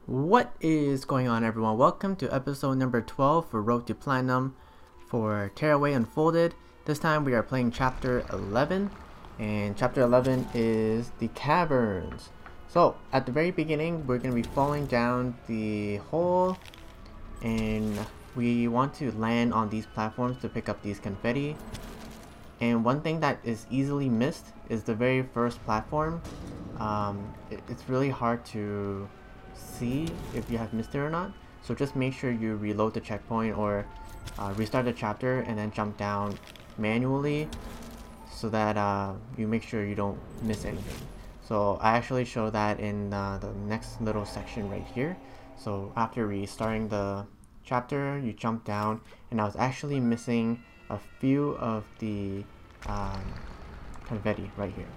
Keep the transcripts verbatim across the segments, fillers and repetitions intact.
What is going on, everyone? Welcome to episode number twelve for Road to Platinum for Tearaway Unfolded. This time we are playing chapter eleven, and chapter eleven is the Caverns. So at the very beginning we're going to be falling down the hole, and we want to land on these platforms to pick up these confetti. And one thing that is easily missed is the very first platform. Um, it, it's really hard to see if you have missed it or not, so just make sure you reload the checkpoint or uh, restart the chapter and then jump down manually so that uh, you make sure you don't miss anything. So I actually show that in uh, the next little section right here. So after restarting the chapter, you jump down, and I was actually missing a few of the um, confetti right here.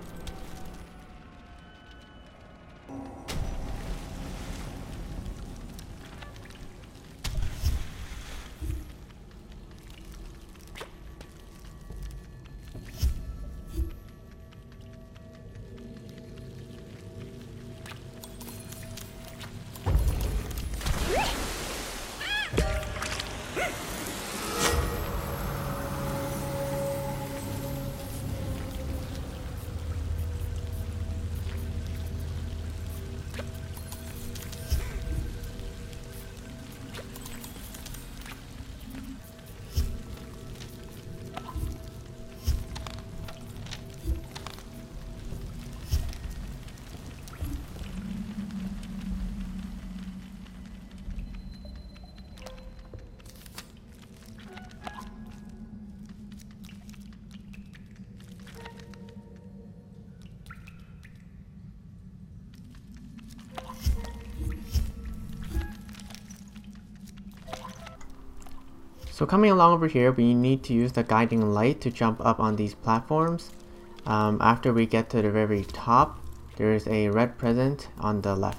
So coming along over here, we need to use the guiding light to jump up on these platforms. Um, after we get to the very top, there is a red present on the left.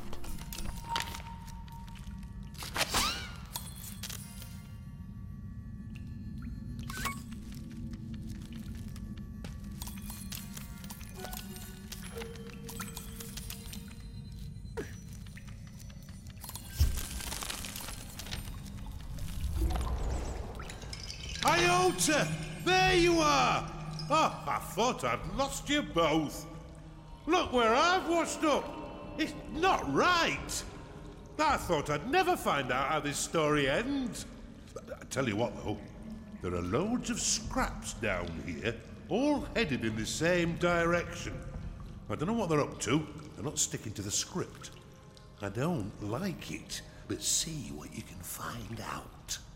Iota! There you are! Oh, I thought I'd lost you both. Look where I've washed up. It's not right. I thought I'd never find out how this story ends. I tell you what, though. There are loads of scraps down here, all headed in the same direction. I don't know what they're up to. They're not sticking to the script. I don't like it, but see what you can find out.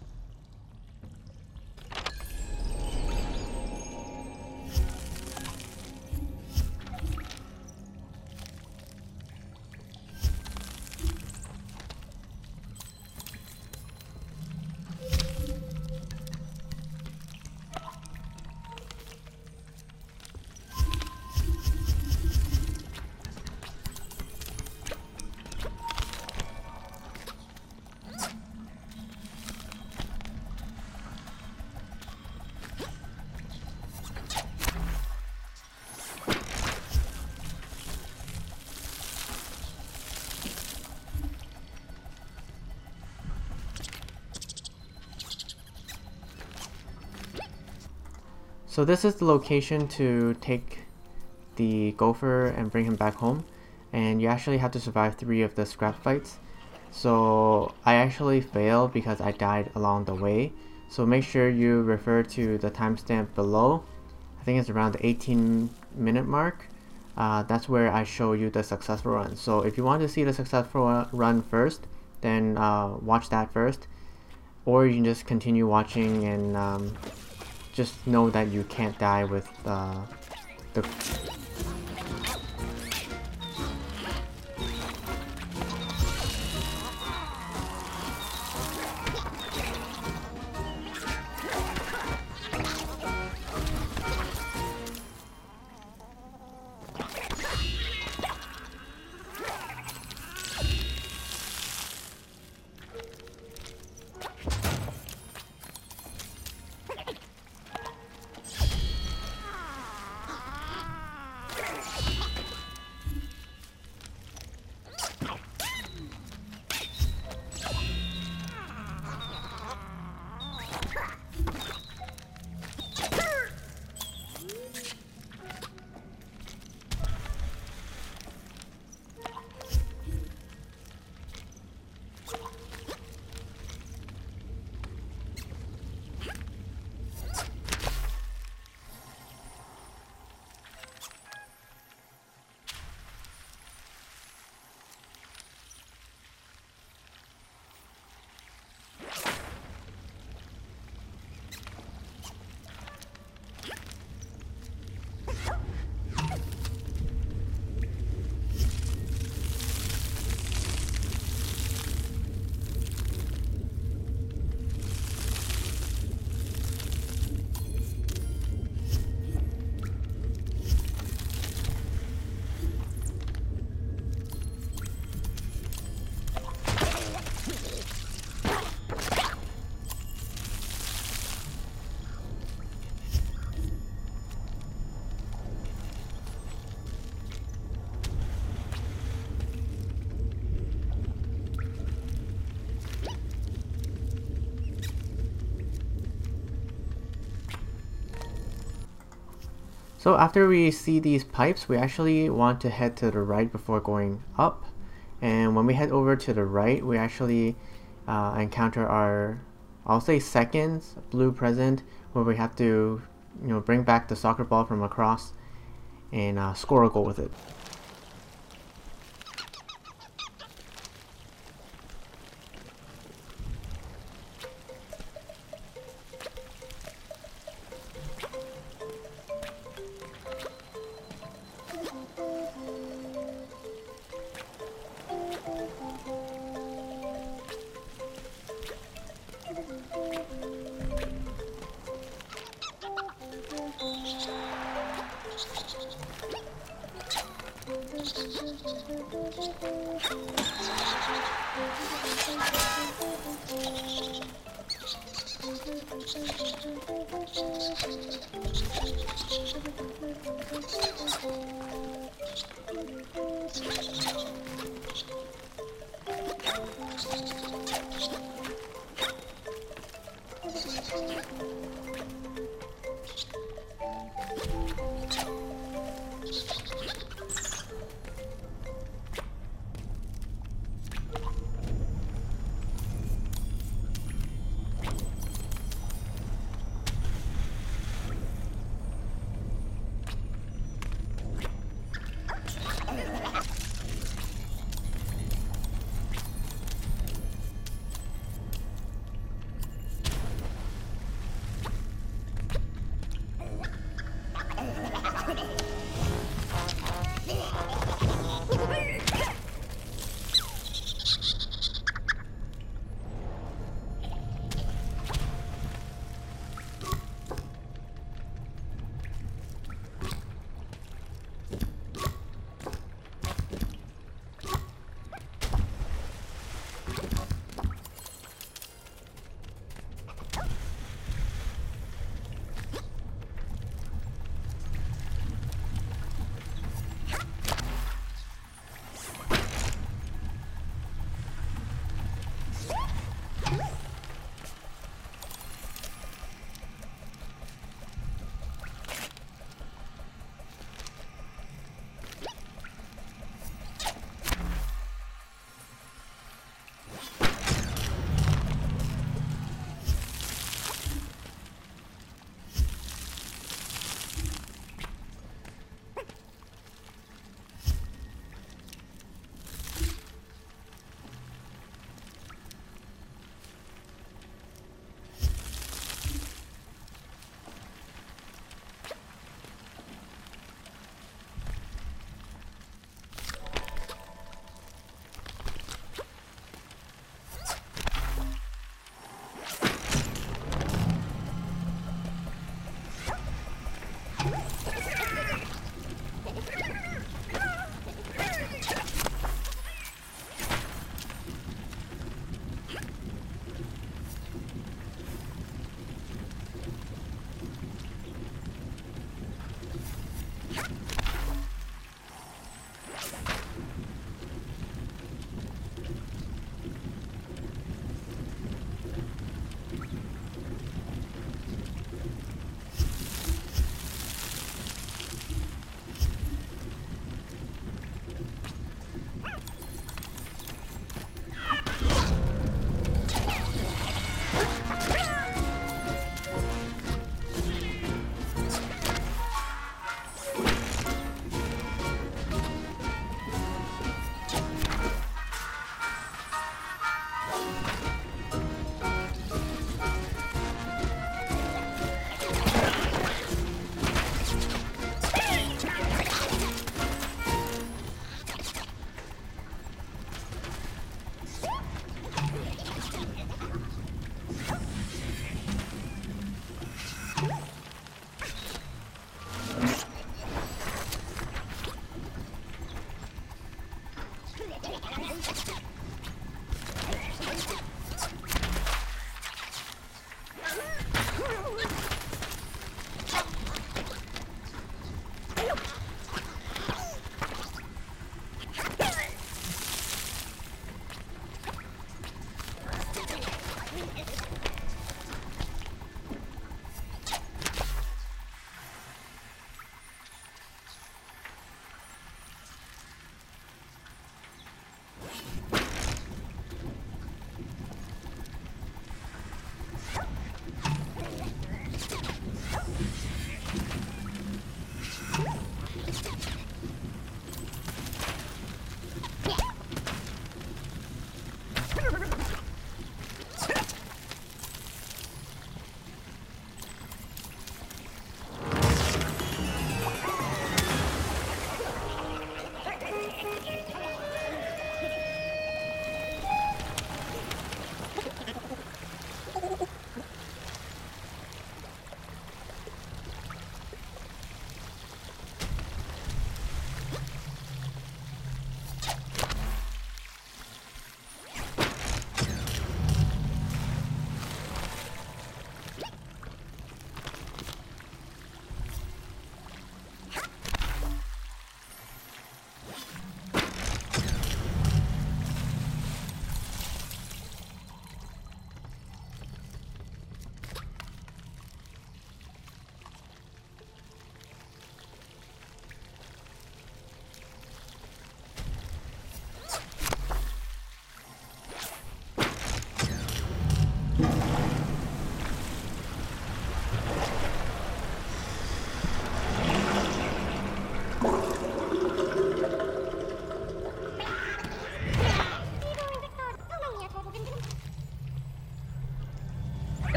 So this is the location to take the Gopher and bring him back home, and you actually have to survive three of the scrap fights. So I actually failed because I died along the way, so make sure you refer to the timestamp below. I think it's around the eighteen minute mark. Uh, that's where I show you the successful run. So if you want to see the successful run first, then uh, watch that first, or you can just continue watching and um, just know that you can't die with uh, the... So after we see these pipes, we actually want to head to the right before going up. And when we head over to the right, we actually uh, encounter our, I'll say second blue present, where we have to, you know, bring back the soccer ball from across and uh, score a goal with it.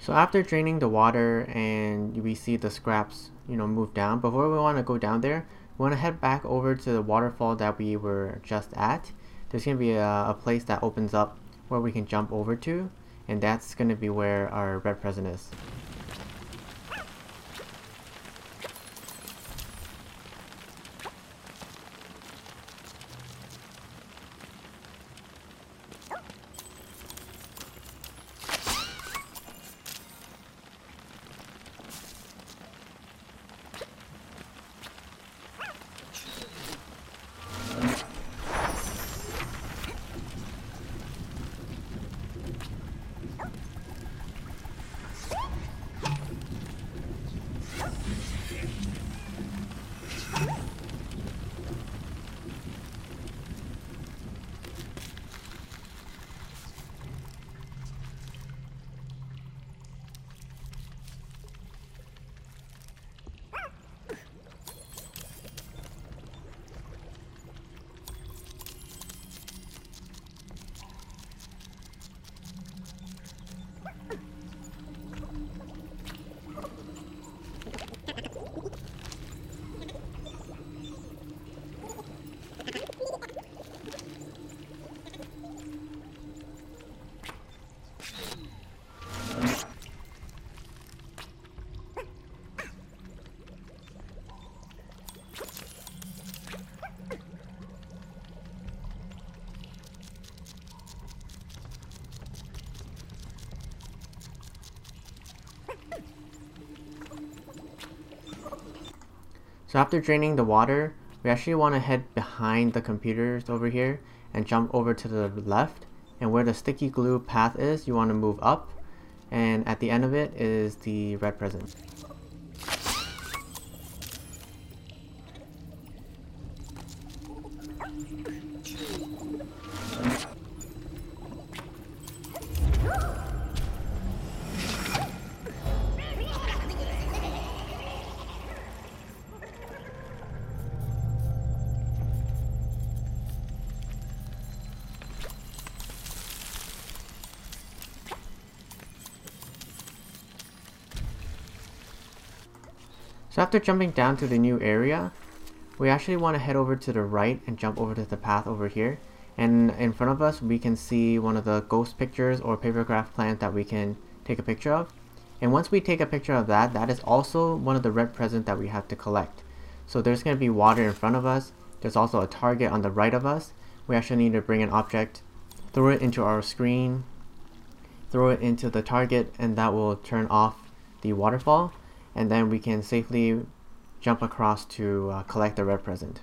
So after draining the water and we see the scraps, you know, move down, before we want to go down there, we want to head back over to the waterfall that we were just at. There's going to be a, a place that opens up where we can jump over to, and that's going to be where our red present is. So after draining the water, we actually want to head behind the computers over here and jump over to the left, and where the sticky glue path is, you want to move up, and at the end of it is the red present. So after jumping down to the new area, we actually want to head over to the right and jump over to the path over here. And in front of us, we can see one of the ghost pictures or papercraft plans that we can take a picture of. And once we take a picture of that, that is also one of the red presents that we have to collect. So there's going to be water in front of us. There's also a target on the right of us. We actually need to bring an object, throw it into our screen, throw it into the target, and that will turn off the waterfall. And then we can safely jump across to uh, collect the red present.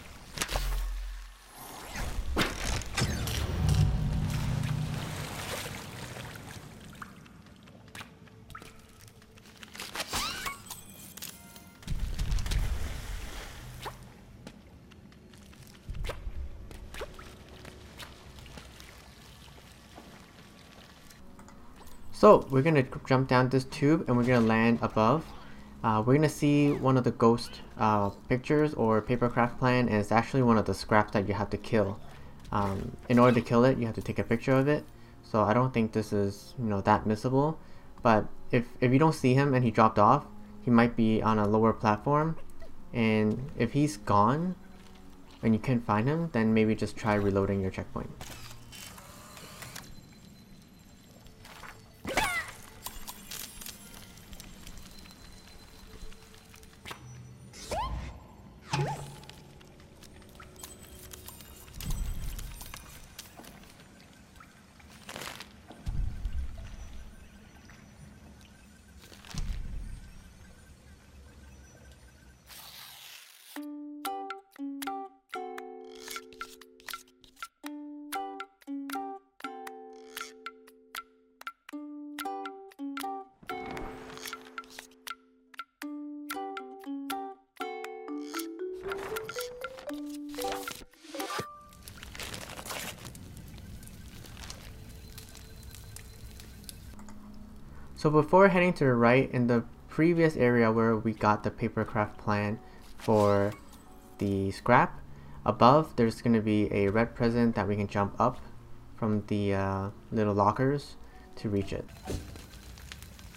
So we're going to jump down this tube and we're going to land above. Uh, we're going to see one of the ghost uh, pictures or papercraft plan, and it's actually one of the scraps that you have to kill. Um, in order to kill it, you have to take a picture of it. So I don't think this is, you know, that missable. But if, if you don't see him and he dropped off, he might be on a lower platform. And if he's gone and you can't find him, then maybe just try reloading your checkpoint. So before heading to the right, in the previous area where we got the papercraft plan for the scrap, above there's going to be a red present that we can jump up from the uh, little lockers to reach it.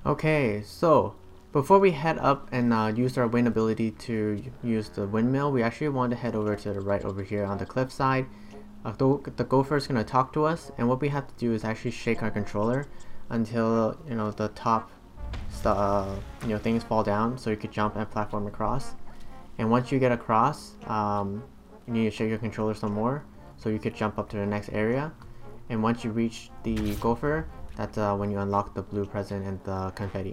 Okay, so before we head up and uh, use our wind ability to use the windmill, we actually want to head over to the right over here on the cliff side. Uh, the, the Gopher is going to talk to us, and what we have to do is actually shake our controller until, you know, the top uh, you know, things fall down, so you could jump and platform across. And once you get across, um, you need to shake your controller some more so you could jump up to the next area. And once you reach the Gopher, that's uh, when you unlock the blue present and the confetti.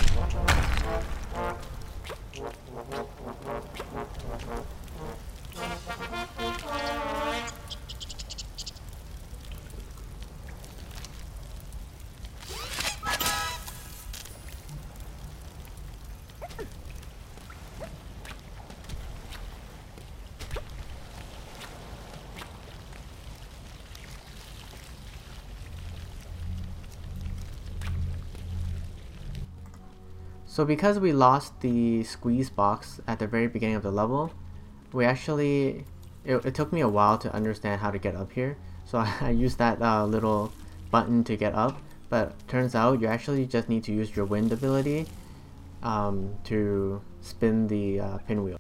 So because we lost the squeeze box at the very beginning of the level, we actually, it, it took me a while to understand how to get up here. So I, I used that uh, little button to get up, but turns out you actually just need to use your wind ability um, to spin the uh, pinwheel.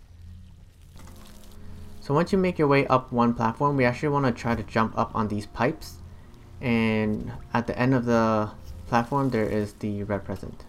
So once you make your way up one platform, we actually want to try to jump up on these pipes, and at the end of the platform there is the red present.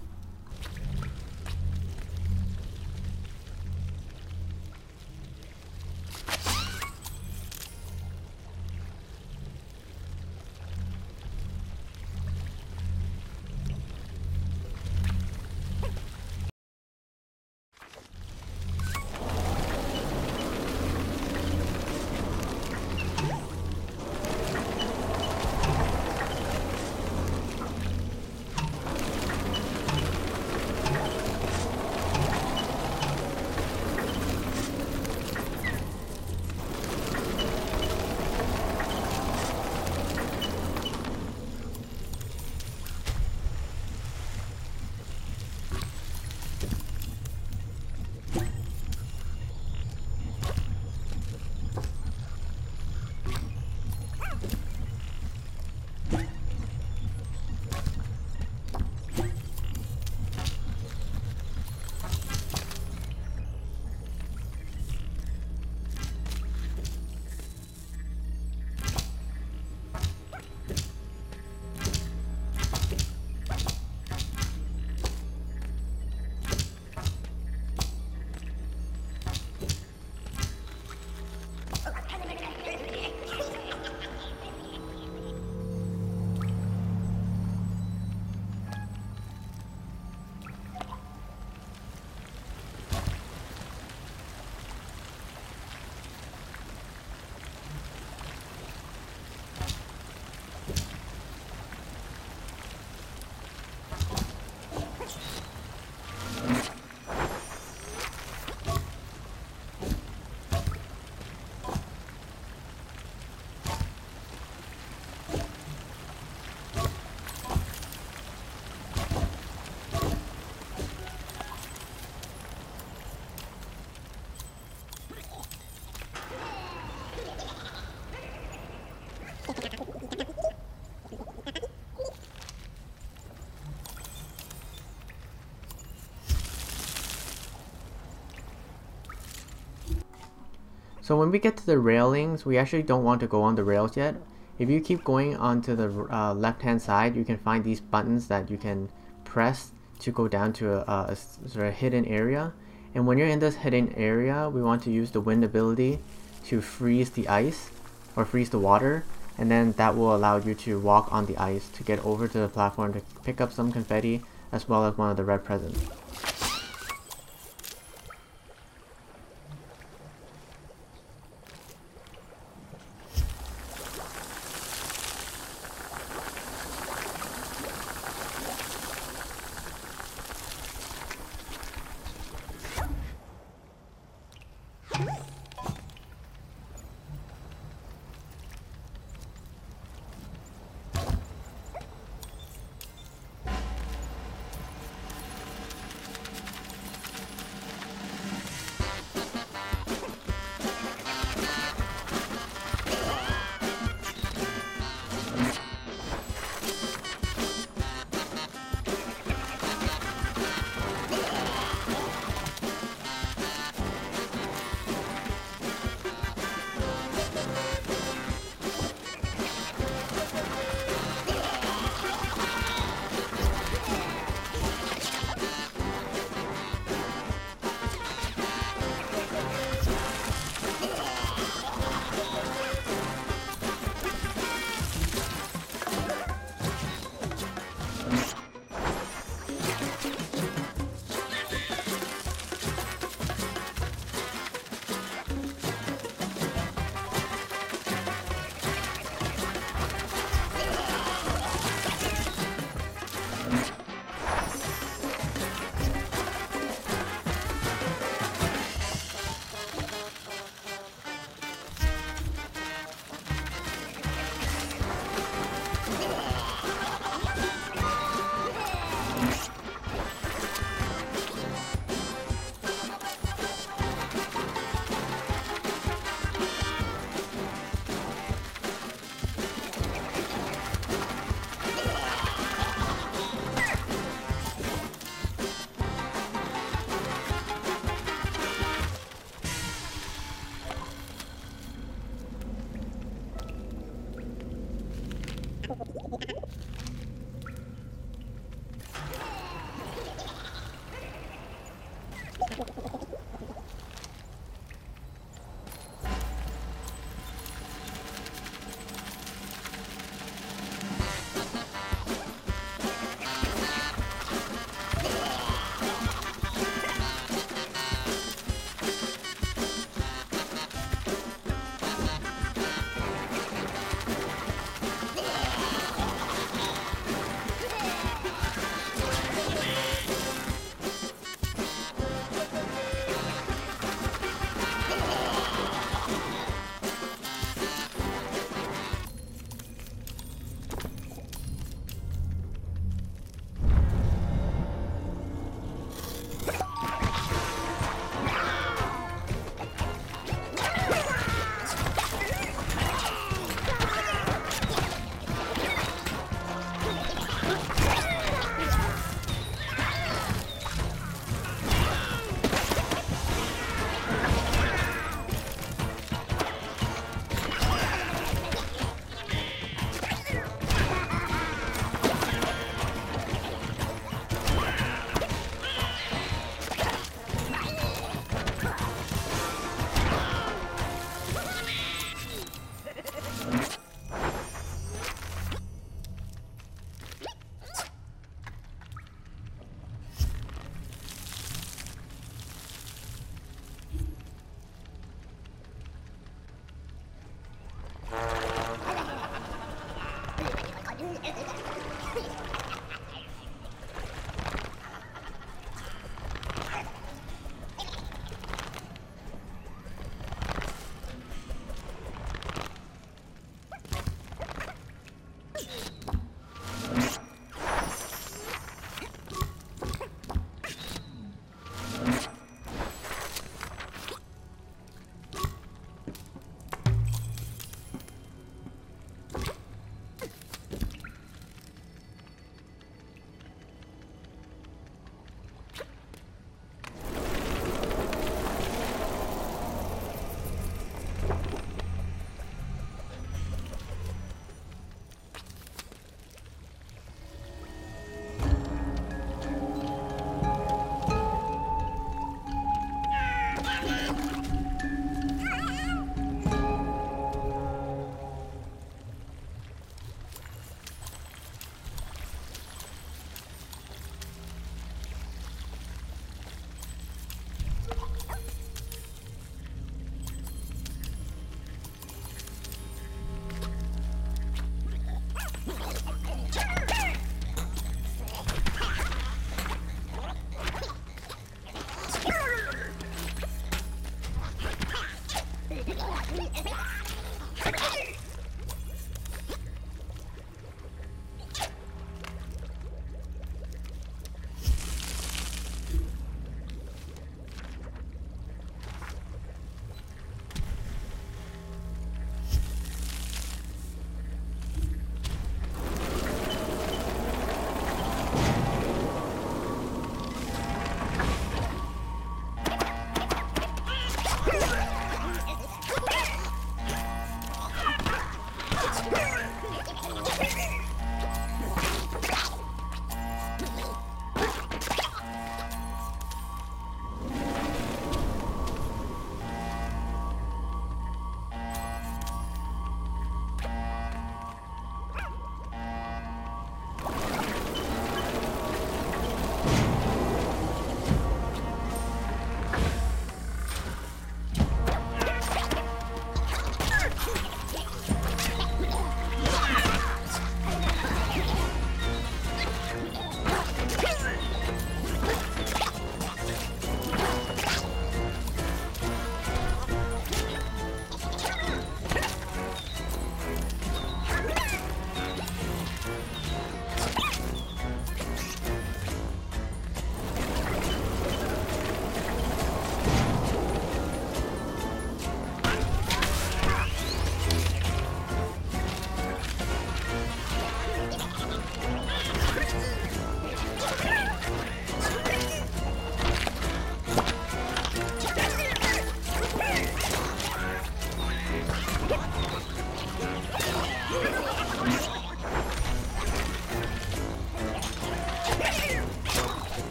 So when we get to the railings, we actually don't want to go on the rails yet. If you keep going onto the uh, left hand side, you can find these buttons that you can press to go down to a, a sort of hidden area. And when you're in this hidden area, we want to use the wind ability to freeze the ice or freeze the water, and then that will allow you to walk on the ice to get over to the platform to pick up some confetti as well as one of the red presents.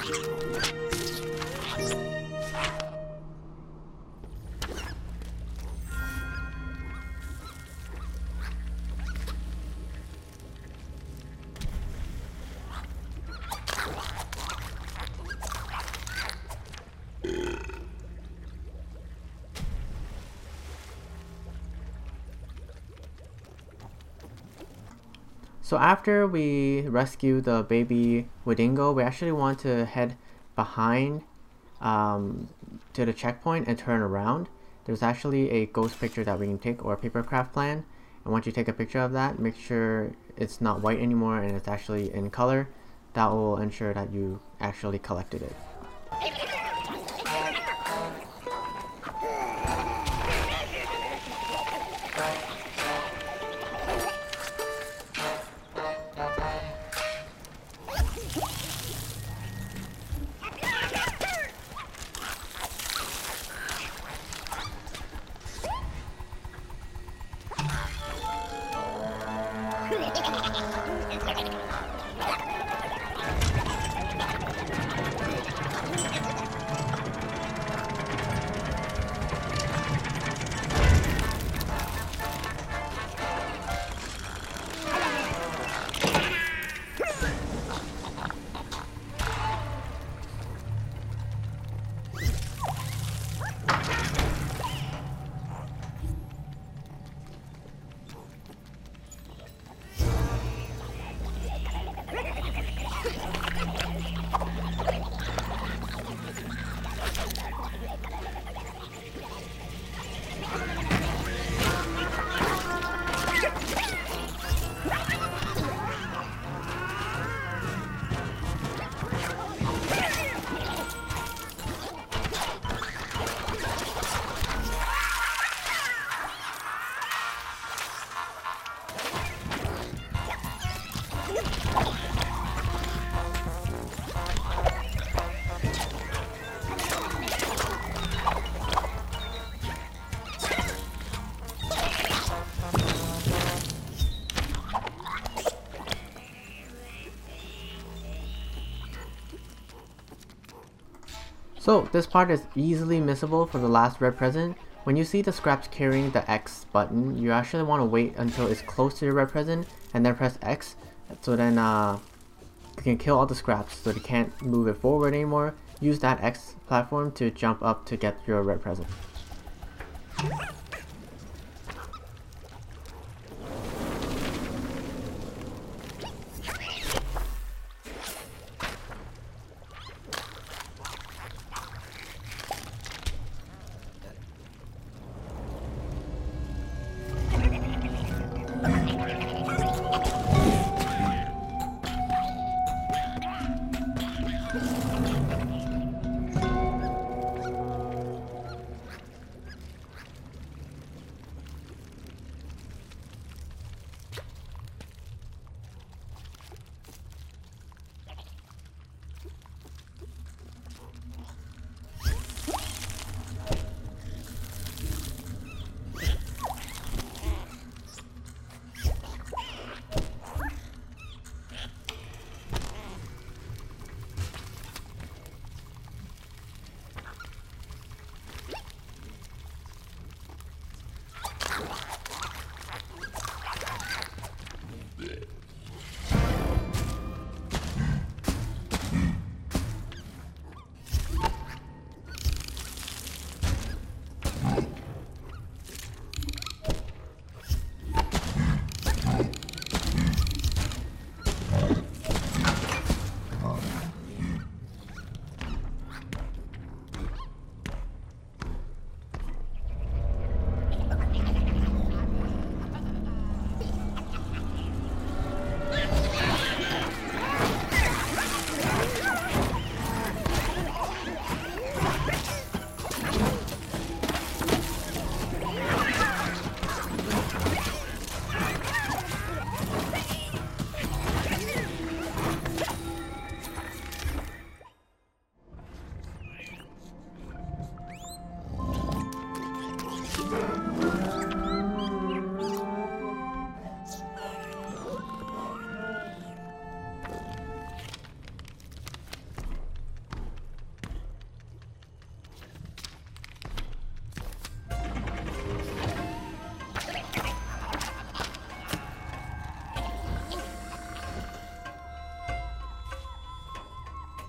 So after we rescue the baby Wadingo, we actually want to head behind um, to the checkpoint and turn around. There's actually a ghost picture that we can take, or a papercraft plan. And once you take a picture of that, make sure it's not white anymore and it's actually in color. That will ensure that you actually collected it. So this part is easily missable for the last red present. When you see the scraps carrying the X button, you actually want to wait until it's close to the red present and then press X, so then uh, you can kill all the scraps so they can't move it forward anymore. Use that X platform to jump up to get your red present.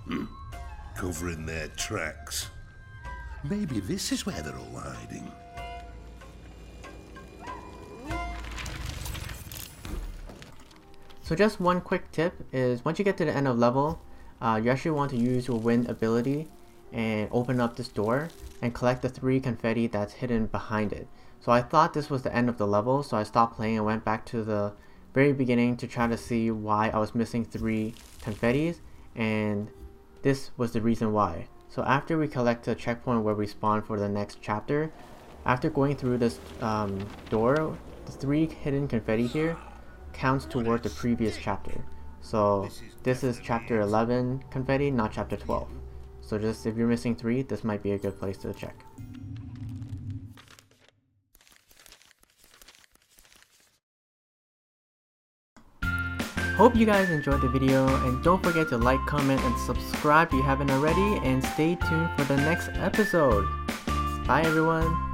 Covering their tracks. Maybe this is where they're all hiding. So just one quick tip is once you get to the end of level, uh, you actually want to use your wind ability and open up this door and collect the three confetti that's hidden behind it. So I thought this was the end of the level, so I stopped playing and went back to the very beginning to try to see why I was missing three confettis, and this was the reason why. So after we collect the checkpoint where we spawn for the next chapter, after going through this um, door, the three hidden confetti here counts toward the previous chapter. So this is chapter eleven confetti, not chapter twelve. So just if you're missing three, this might be a good place to check. Hope you guys enjoyed the video, and don't forget to like, comment, and subscribe if you haven't already, and stay tuned for the next episode. Bye everyone!